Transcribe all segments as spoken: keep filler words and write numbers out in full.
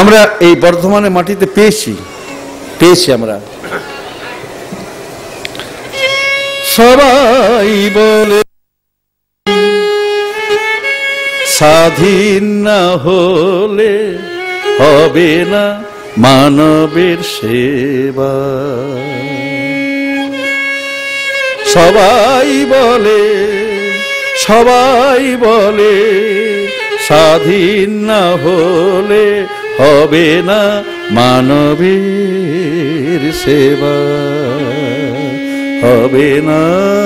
আমরা এই বর্ধমানের মাটিতে পেয়েছি পেয়েছি আমরা। সবাই বলে স্বাধীন না হলে হবে না মানবের সেবা। সবাই বলে সবাই বলে স্বাধীন না হলে হবে না মানবের সেবা। হবে না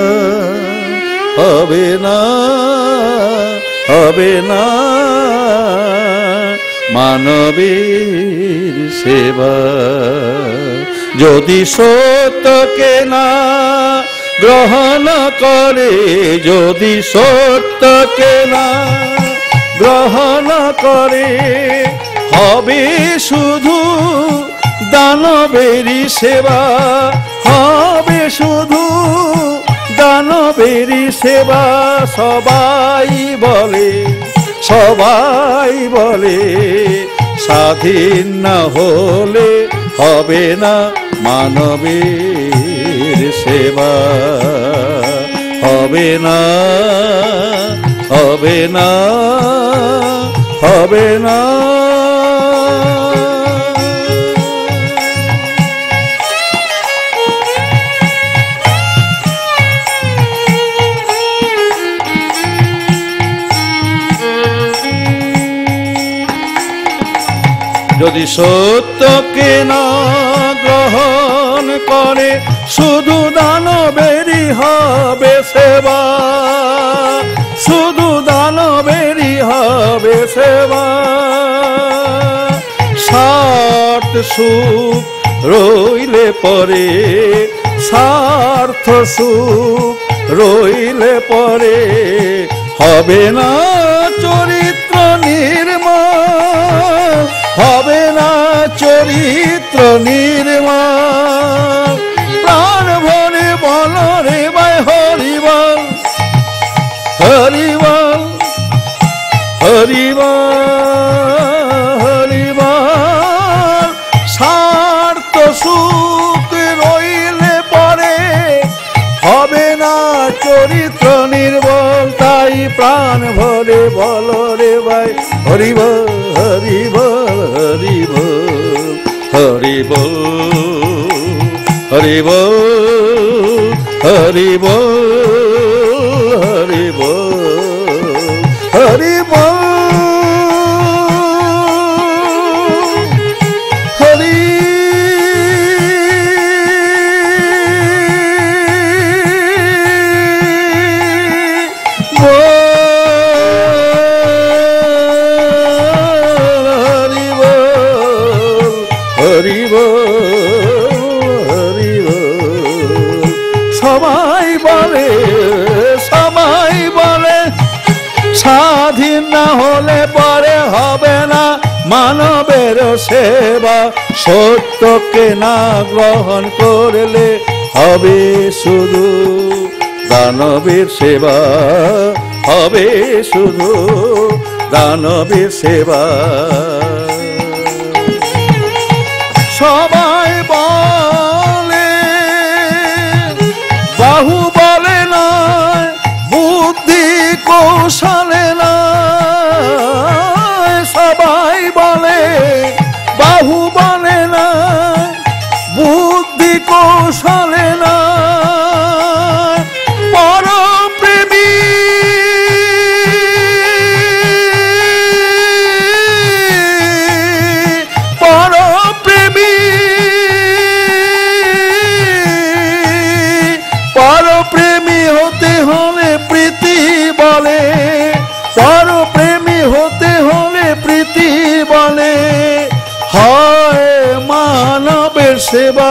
হবে না হবে না মানবের সেবা। যদি সত্যকে না গ্রহণ করে, যদি সত্যকে না গ্রহণ করে, হবে শুধু দানবেরই সেবা। হবে শুধু দানবেরই সেবা। সবাই বলে সবাই বলে স্বাধীন না হলে হবে না মানবের সেবা। হবে না হবে না হবে না। যদি সত্যকে না গ্রহণ করে, শুধু দানবেরই হবে সেবা। শুধু দানবেরই হবে সেবা। স্বার্থ সুখ রইলে পরে, স্বার্থ সুখ রইলে পরে হবে না চরিত্র নির্মল। হবে না চরিত্র নির্মল। প্রাণ ভরে বল রে ভাই হরিবল হরিবল হরিবল হরিবল। স্বার্থ সুখ রইলে পরে হবে না চরিত্র নির্মল। তাই প্রাণ ভরে বল রে ভাই হরিবল হরিবল হরিবল হরিবল হরিবল হরিবল হরিবল হরি। সবাই বলে সবাই বলে স্বাধীন না হলে পরে হবে না মানবের সেবা। সত্যকে না গ্রহণ করলে হবে শুধু দানবের সেবা। হবে শুধু দানবের সেবা। সবাই বলে বাহু বলে না, বুদ্ধি কৌশলে না। সবাই বলে বাহু বলে না, বুদ্ধি কৌশলে না। পরপ্রেমী পরপ্রেমী পরপ্রেমী হতে হলে প্রীতি বলে। পরপ্রেমী হতে হলে প্রীতি বলে। হয় মানবের সেবা,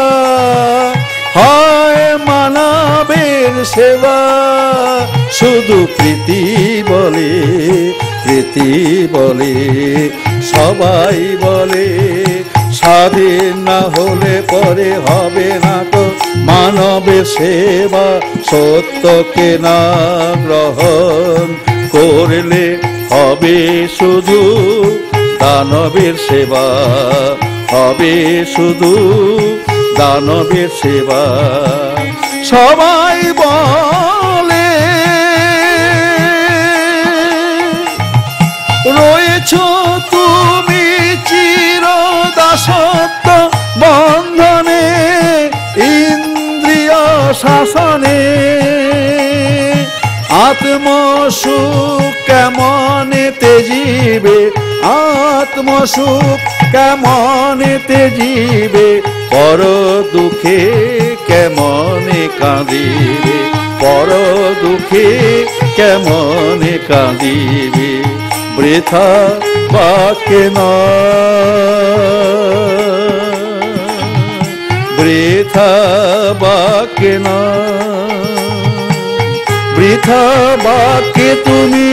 হয় মানবের সেবা। শুধু প্রীতি বলে প্রীতি বলে। সবাই বলে স্বাধীন না হলে পরে হবে না তো মানবের সেবা। সত্যকে না গ্রহণ করলে হবে শুধু দানবের সেবা হবে শুধু দানবের সেবা। সবাই বলে রয়েছ তুমি চিরদাসত্ব বন্ধনে ইন্দ্রিয় শাসনে। আত্মসুখ কেমন তেজিবে আত্মসুখ কেমন তেজিবে পর দুঃখে কেমন কাঁদিবে পর দুঃখে কেমন কাঁদিবে। বৃথা বাক্যে না বৃথা বাক্যে না বৃথা বাক্যে তুমি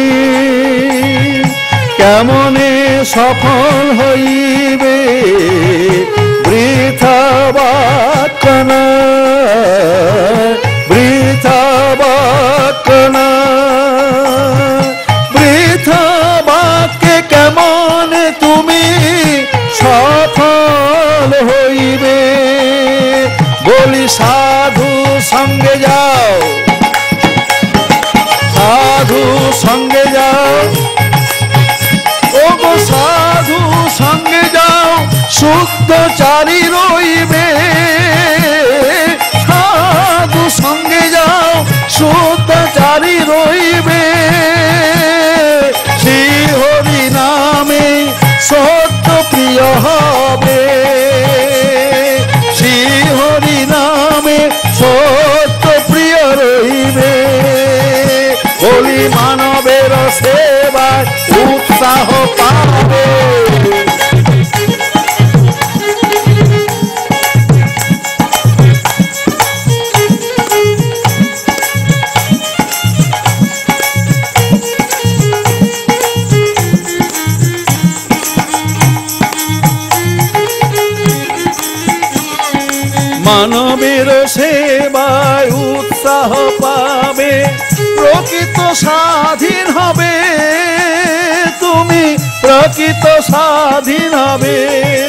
কেমনে সফল হইবে। বৃথা বাক্য না বৃথা বাক্য না বৃথা বাক্যে কেমন তুমি সফল হইবে। বলি সাধু সঙ্গে যাও সাধু সঙ্গে যাও ও গো সাধু সঙ্গে যাও শুদ্ধ চারি রইবে। সাধু সঙ্গে যাও শুদ্ধ চারি রইবে। শ্রী হরি নামে সত্য প্রিয় হবে শ্রী হরি নামে সত্য প্রিয় রইবে। বলি মানবের সেবায় উৎসাহ পাবে। মানবের সেবায় উৎসাহ পাবে প্রকৃত স্বাধীন হবে তুমি প্রকৃত স্বাধীন হবে।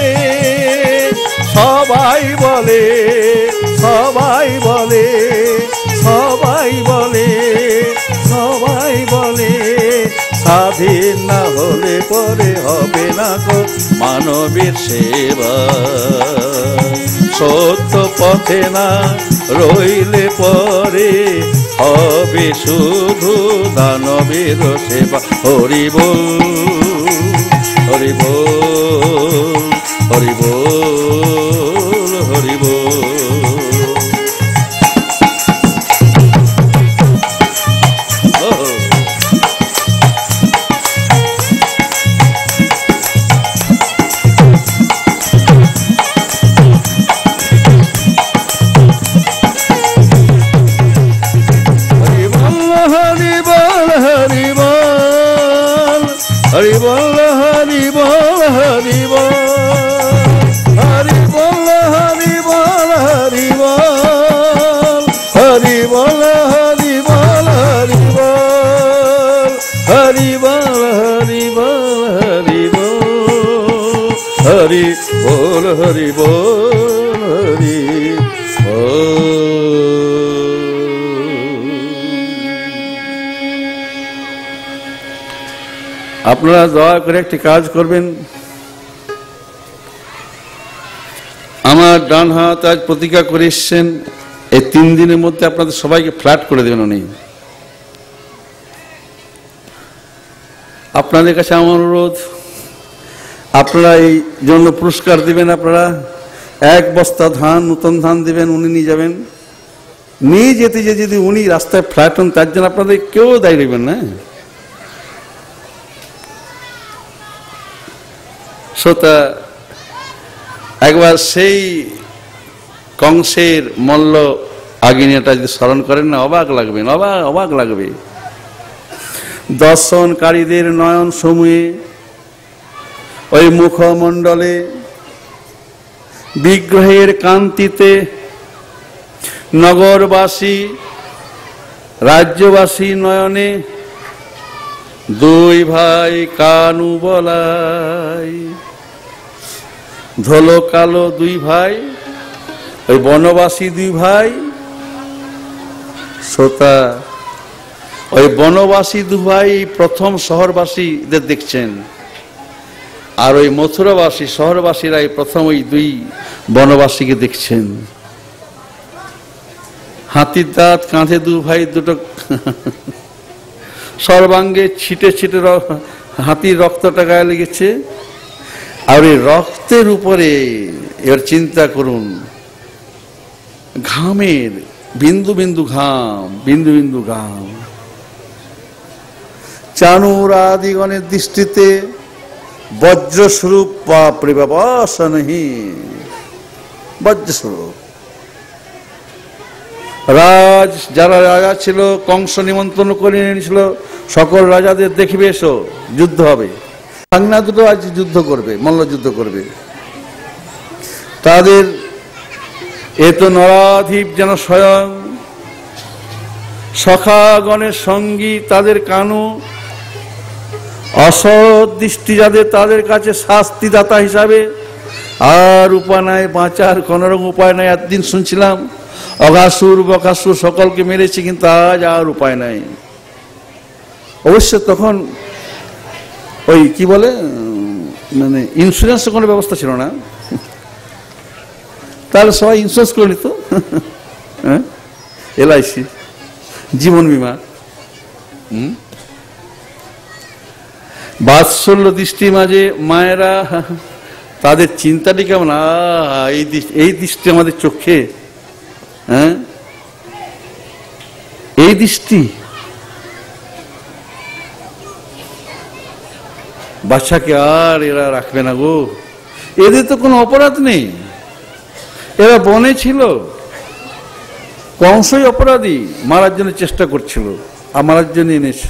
সবাই বলে সবাই বলে সবাই বলে সবাই বলে স্বাধীন না হলে পরে হবে না গো মানবের সেবা। সত্য পথে না রইলে পরে হবে শুধু দানবের সেবা। হরি বল হরি বল হরি বল হরি বল। हरि बोल हरि बोल हरि बोल हरि बोल हरि बोल हरि बोल हरि बोल हरि बोल हरि बोल हरि बोल हरि बोल हरि बोल हरि बोल हरि बोल हरि बोल। আপনারা দয়া করে একটি কাজ করবেন। আমার ডান হাত আজ প্রতিজ্ঞা করে এসছেন এই তিন দিনের মধ্যে আপনাদের সবাইকে ফ্ল্যাট করে দেবেন উনি। আপনাদের কাছে আমার অনুরোধ আপনারা এই জন্য পুরস্কার দিবেন। আপনারা এক বস্তা ধান নতুন ধান দিবেন উনি নিয়ে যাবেন। নিয়ে যেতে যে যদি উনি রাস্তায় ফ্ল্যাট হন তার জন্য আপনাদের কেউ দায়ী দেবেন না। শ্রোতা একবার সেই কংসের মল্ল আগ্নেয়টা যদি স্মরণ করেন না অবাক লাগবে অবাক অবাক লাগবে। দর্শনকারীদের নয়ন সমূহে ওই মুখমণ্ডলে বিগ্রহের কান্তিতে নগরবাসী রাজ্যবাসী নয়নে দুই ভাই কানু বলাই, ধলো কালো দুই ভাই, ওই বনবাসী দুই ভাই। শ্রোতা, ওই বনবাসী দু ভাই প্রথম শহরবাসীদের দেখছেন, আর ওই মথুরাবাসী শহরবাসীরাই প্রথম ওই দুই বনবাসীকে দেখছেন। হাতির দাঁত, কাঁধে দু ভাই দুটো, সর্বাঙ্গে ছিটে ছিটে হাতির রক্তটা গায়ে লেগেছে। আর এই রক্তের উপরে এবার চিন্তা করুন, ঘামের বিন্দু বিন্দু ঘাম, বিন্দু বিন্দু ঘাম। চানুর আদিগণের দৃষ্টিতে বজ্রস্বরূপ, বাপরে বাবা, নেই বজ্রস্বরূপ। রাজ যারা রাজা ছিল, কংস নিমন্ত্রণ করে এনেছিল সকল রাজাদের, দেখবে এসো যুদ্ধ হবে। ভাগনা দুটো আজ যুদ্ধ করবে, মল্লযুদ্ধ করবে। তাদের এ তো নরাধীপ যেন স্বয়ং সখাগণের সঙ্গী, তাদের কানু অসৎ দৃষ্টি যাদের, তাদের কাছে শাস্তিদাতা হিসাবে। আর উপায় নাই বাঁচার, কোন রকম উপায় নাই। একদিন শুনছিলাম অগাসুর বকাসুর সকলকে মেরেছে, কিন্তু আজ আর উপায় নাই। অবশ্য তখন ওই কি বলে, মানে ইন্স্যুরেন্সের কোনো ব্যবস্থা ছিল না, তাহলে সবাই ইন্স্যুরেন্স করে নিত, এলআইসি, জীবন বীমা। হম বাৎসল্য দৃষ্টি মাঝে মায়েরা, তাদের চিন্তাটি কেমন, এই এই দৃষ্টি আমাদের চোখে, হ্যাঁ এই দৃষ্টি। বাচ্চাকে আর এরা রাখবে না গো, এদের তো কোনো অপরাধ নেই, এরা বনে ছিল, কংসই অপরাধী, মারার জন্য চেষ্টা করছিল, আর মারার জন্য এনেছে।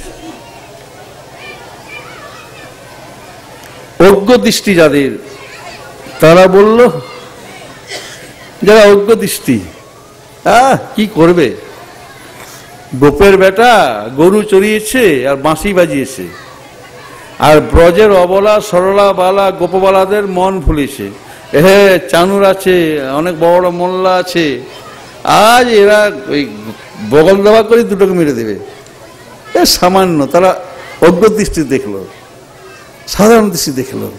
অজ্ঞ দৃষ্টি যাদের, তারা বলল, যারা অজ্ঞ দৃষ্টি, আহ কি করবে, গোপের বেটা গরু চড়িয়েছে আর বাঁশি বাজিয়েছে, আর ব্রজের অবলা সরলা বালা গোপবালাদের মন ভুলেছে। হে চানুর আছে, অনেক বড় বড় মোল্লা আছে, আজ এরা ওই বগল দাবা করে দুটোকে মেরে দেবে। এ সামান্য, তারা অজ্ঞ দৃষ্টি দেখলো, সাধারণ দৃষ্টি দেখলো,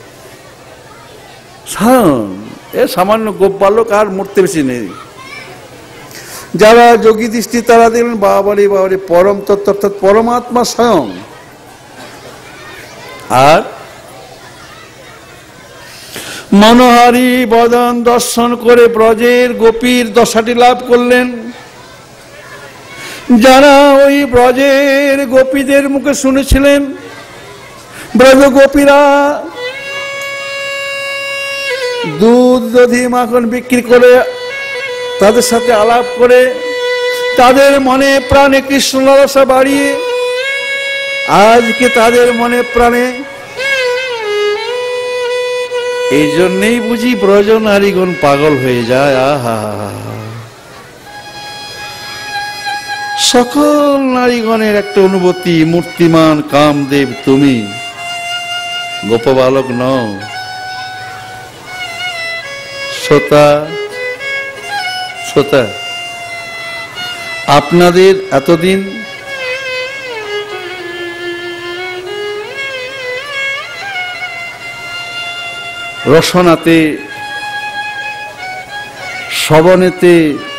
সাধারণ এ সামান্য গোপ বালক, আর মরতে বেশি নেই। যারা যোগী দৃষ্টি, তারা দেখলেন বাবারে বাবারে পরম তত্ত্ব, অর্থাৎ পরমাত্মা স্বয়ং। আর মনোহারী বদন দর্শন করে ব্রজের গোপীর দশাটি লাভ করলেন। যারা ওই ব্রজের গোপীদের মুখে শুনেছিলেন, ব্রজ গোপীরা দুধ দধি মাখন বিক্রি করে, তাদের সাথে আলাপ করে, তাদের মনে প্রাণে কৃষ্ণ লালসা বাড়িয়ে, আজকে তাদের মনে প্রাণে, এই জন্যেই বুঝি ব্রজ নারীগণ পাগল হয়ে যায়। আহা, সকল নারীগণের একটা অনুভূতি, মূর্তিমান কামদেব তুমি, গোপবালক নও। শ্রোতা, শ্রোতা, আপনাদের এতদিন রসনাতে, শ্রবণেতে,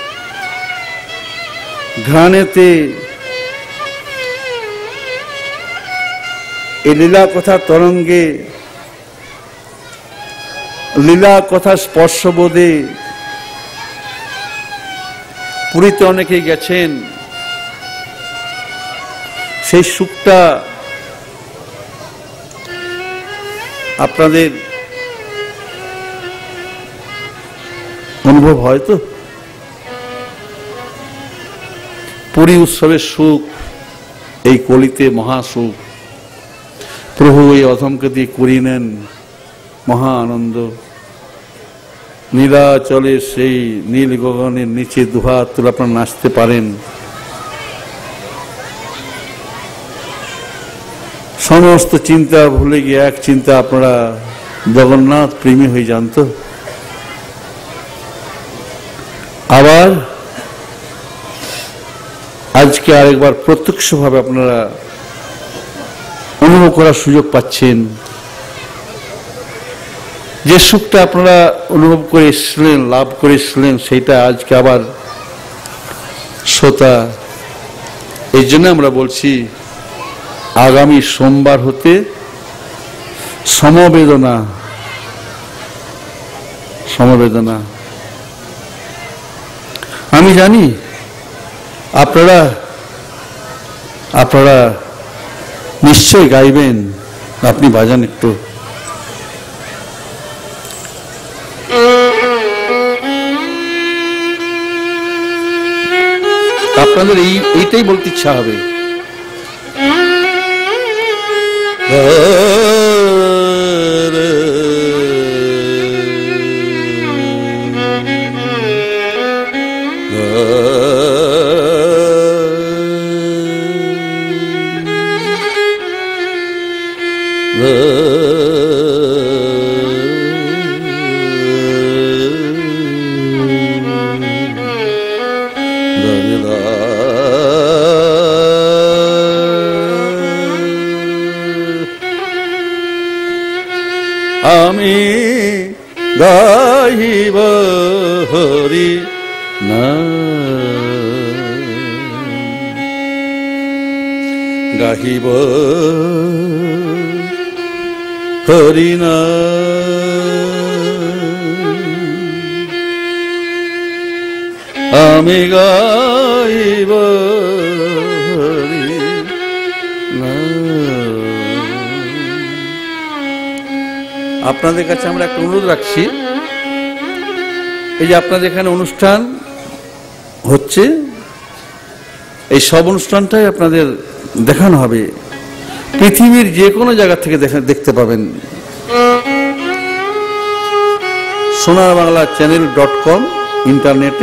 ঘ্রাণেতে, এই লীলা কথা তরঙ্গে, লীলা কথা স্পর্শবোধে, পুরীতে অনেকেই গেছেন, সেই সুখটা আপনাদের অনুভব হয় তো? পুরী উৎসবের সুখ, এই কলিতে মহাসুখ, প্রভু এই অধমকে দিয়ে করিয়ে নেন মহা আনন্দ। নীলাচলে সেই নীল গগনের নিচে দুহাত তুলে আপনারা নাচতে পারেন। সমস্ত চিন্তা ভুলে গিয়ে এক চিন্তা আপনারা জগন্নাথ প্রেমী হয়ে যান তো। আবার আজকে আরেকবার প্রত্যক্ষভাবে আপনারা অনুভব করার সুযোগ পাচ্ছেন। যে সুখটা আপনারা অনুভব করে এসেছিলেন, লাভ করে এসেছিলেন, সেইটা আজকে আবার শ্রোতা। এই জন্য আমরা বলছি আগামী সোমবার হতে সমবেদনা সমবেদনা আমি জানি আপনারা আপনারা নিশ্চয় গাইবেন। আপনি বাজান একটু। আপনাদের এই এইটাই বলতে ইচ্ছা হবে। আমি গাহিব হরি নাম, গাহিব হরি নাম, আমি গাহিব হরি নাম। আপনাদের কাছে আমরা একটা অনুরোধ রাখছি, এই যে আপনাদের এখানে অনুষ্ঠান হচ্ছে, এই সব অনুষ্ঠানটাই আপনাদের দেখানো হবে। পৃথিবীর যে কোনো জায়গা থেকে দেখতে পাবেন। সোনার বাংলা চ্যানেল ডট কম ইন্টারনেটে।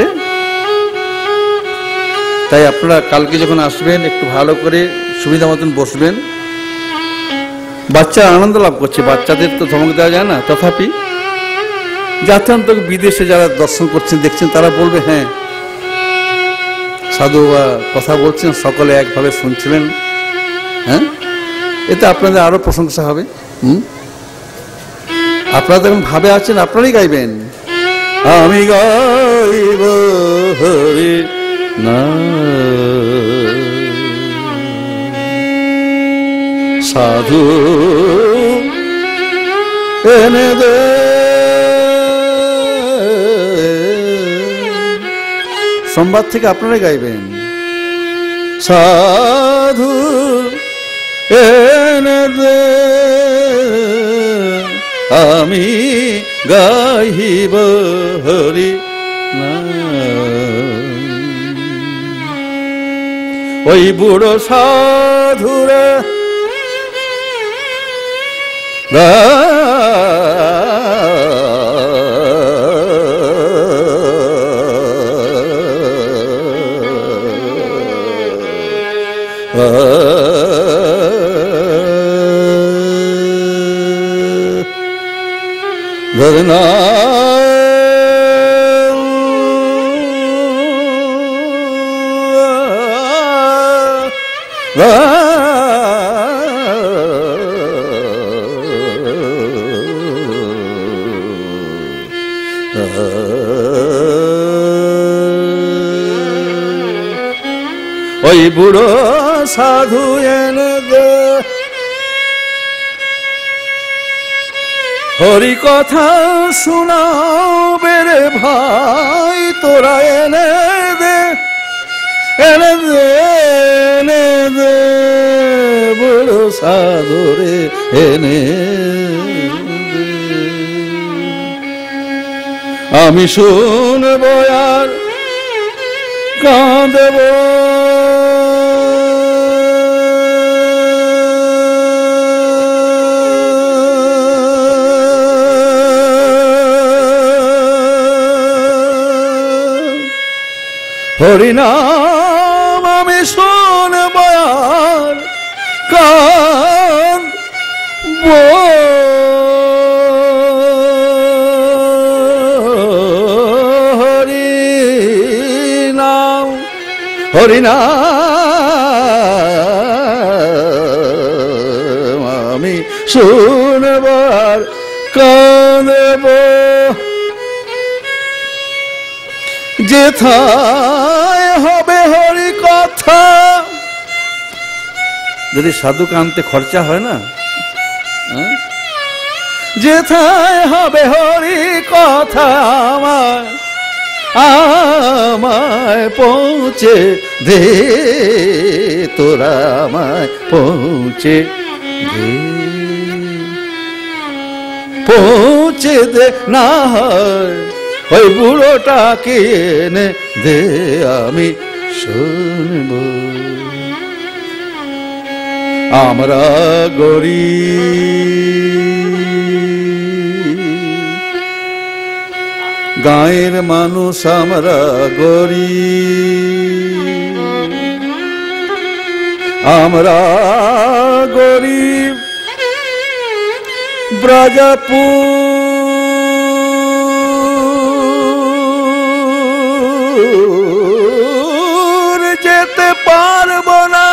তাই আপনারা কালকে যখন আসবেন একটু ভালো করে সুবিধা মতন বসবেন। বাচ্চা আনন্দ লাভ করছে, বাচ্চাদের তো ধমক দেওয়া যায় না, তথাপি যাতে অন্তত বিদেশে যারা দর্শন করছেন দেখছেন তারা বলবে হ্যাঁ সাধু বা কথা বলছেন, সকলে একভাবে শুনছিলেন। হ্যাঁ, এতে আপনাদের আরো প্রশংসা হবে। হুম, আপনারা যখন ভাবে আছেন আপনারাই গাইবেন, আমি গাইব হরি নাম, সাধু এনে দে সোমবার থেকে আপনারাই গাইবেন, সাধু এনে দে আমি গাইব হরি নাম। ওই বুড়ো সাধুরে ধরনা ওই বুড়ো সাধু এনে দে হরি কথা শোনাবে রে ভাই, তোরা এনে দে এনে দে এনে দে বুড়ো সাধু রে এনে দে। আমি শুনব আর কাঁদব, হরিনাম আমি শুনব আর কাঁদব, হরি নাম হরি নাম আমি শুনবার কাঁদব যেথায় হবে হরি কথা। যদি সাধু কানতে খরচা হয় না, যেথায় হবে হরি কথা আমায় আমায় পৌঁছে দে, তোরা আমায় পৌঁছে দে, পৌঁছে দে না হয় ওই বুড়োটাকে এনে দে আমি শুনব। আমরা গরিব গাঁয়ের মানুষ, আমরা গরিব, আমরা গরিব ব্রজপুর যেতে পারবো না।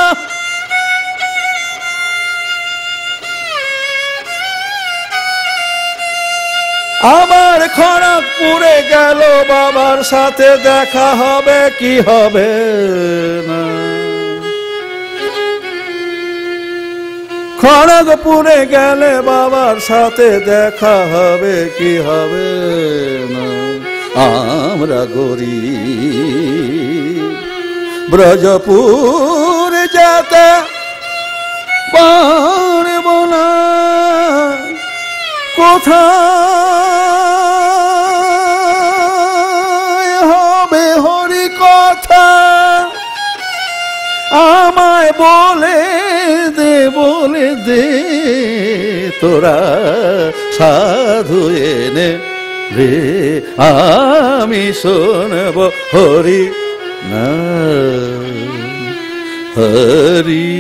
আমার খড়গপুরে গেল বাবার সাথে দেখা হবে কি হবে না। খড়গপুরে গেলে বাবার সাথে দেখা হবে কি হবে না। আমরা গরিব ব্রজপুর যেতে পারবো না। কোথায় হবে হরি কথা আমায় বলে দে, বলে দে, তোরা সাধু এনে রে আমি শুনব হরি নাম হরি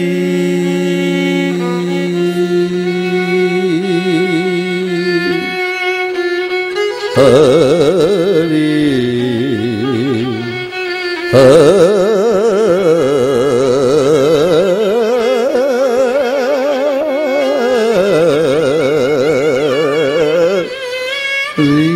হরি হরি।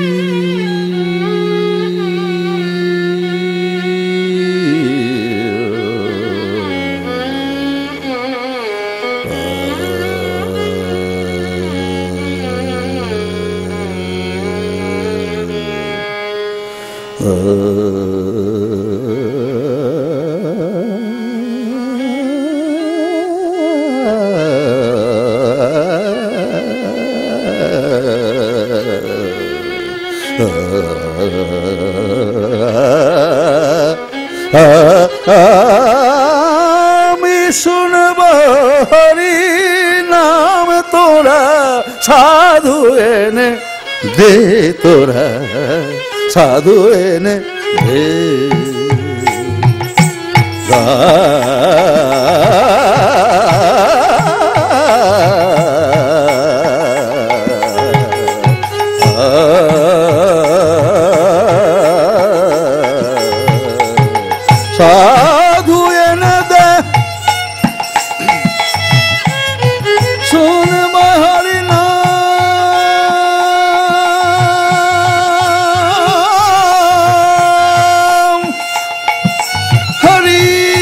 আমি শুনব হরি নাম তোরা সাধু এনে দে, তোরা সাধু এনে দে। সাধু এনে দে শুনব হরি নাম হরি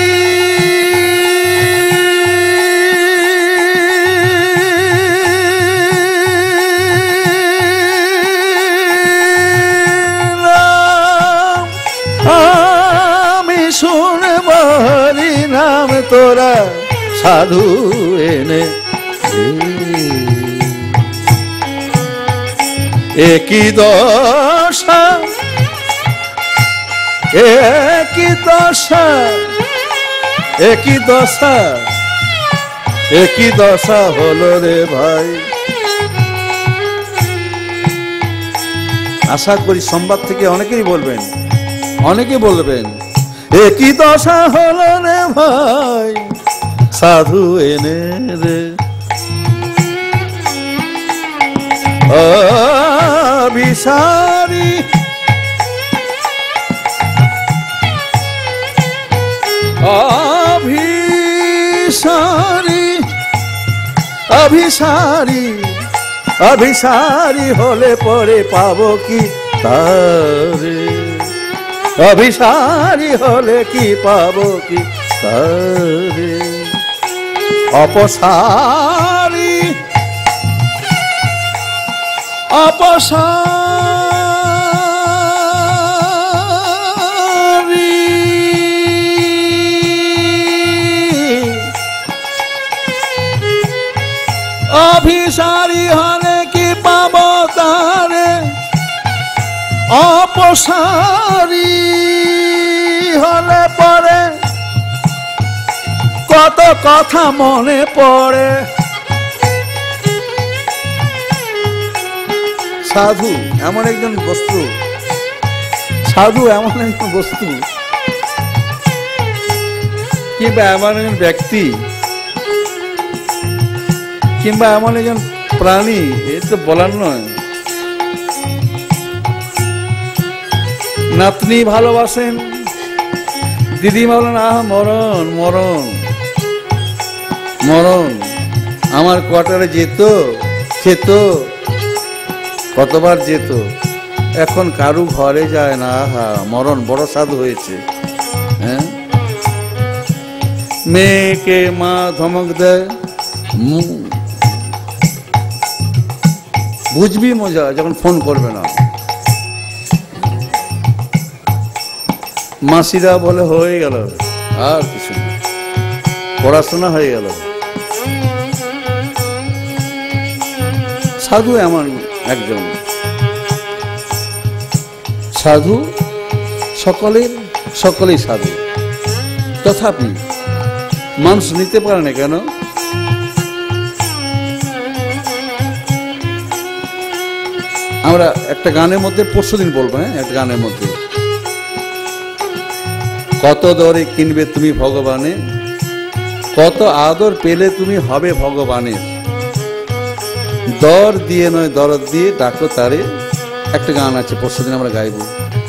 শুনব হরি নাম তোরা সাধু এনে একই দশা একই দশা একই দশা একই দশা হলো রে ভাই। আশা করি সংবাদ থেকে অনেকেই বলবেন, অনেকে বলবেন একই দশা হলো রে ভাই সাধু এনে রে। অভিসারী অভিসারী অভিসারী অভিসারী হলে পরে পাবো কি তারে, অভিসারী হলে কি পাবো কি তারে, অপসারী অপসারী অভিসারী হলে কি পাবো তারে, অপসারী হলে পরে কত কথা মনে পড়ে। সাধু এমন একজন বস্তু, সাধু এমন একজন বস্তু কিংবা এমন একজন ব্যক্তি কিংবা এমন একজন প্রাণী, এই তো বলার নয়। নাতনি ভালোবাসেন, দিদিমা বলেন আহ মরণ মরণ মরণ, আমার কোয়ার্টারে যেত খেত, কতবার যেত, এখন কারু ঘরে যায় না। আহা মরণ বড় সাধু হয়েছে। হ্যাঁ, মেয়েকে মা ধমক দেয়, বুঝবি মজা যখন ফোন করবে না। মাসিরা বলে হয়ে গেল, আর কিছু না, পড়াশোনা হয়ে গেল। সাধু এমন একজন সাধু, সকলের সকলেই সাধু, তথাপি মানুষ নিতে পারে না কেন? আমরা একটা গানের মধ্যে পরশু দিন বলবো, হ্যাঁ একটা গানের মধ্যে, কত দরে কিনবে তুমি ভগবানে, কত আদর পেলে তুমি হবে ভগবানের, দর দিয়ে নয় দরদ দিয়ে ডাকো তারে। একটা গান আছে পরশু দিন আমরা গাইব।